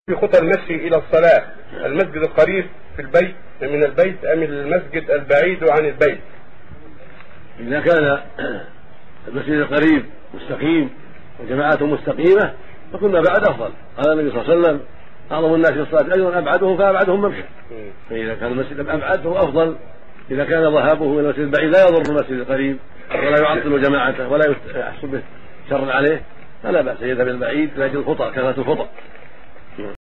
في خطى المشي إلى الصلاة، المسجد القريب في البيت من البيت أم المسجد البعيد عن البيت؟ إذا كان المسجد القريب مستقيم وجماعته مستقيمة فكنا بعد أفضل. قال النبي صلى الله عليه وسلم: أعظم الناس في الصلاة أجرا أبعدهم فأبعدهم ممشى. فإذا كان المسجد الأبعد فهو أفضل. إذا كان ذهابه إلى المسجد البعيد لا يضر المسجد القريب ولا يعطل جماعته ولا يحصل به شر عليه فلا بأس، يذهب إلى البعيد لأجل الخطأ، كثرة الخطأ.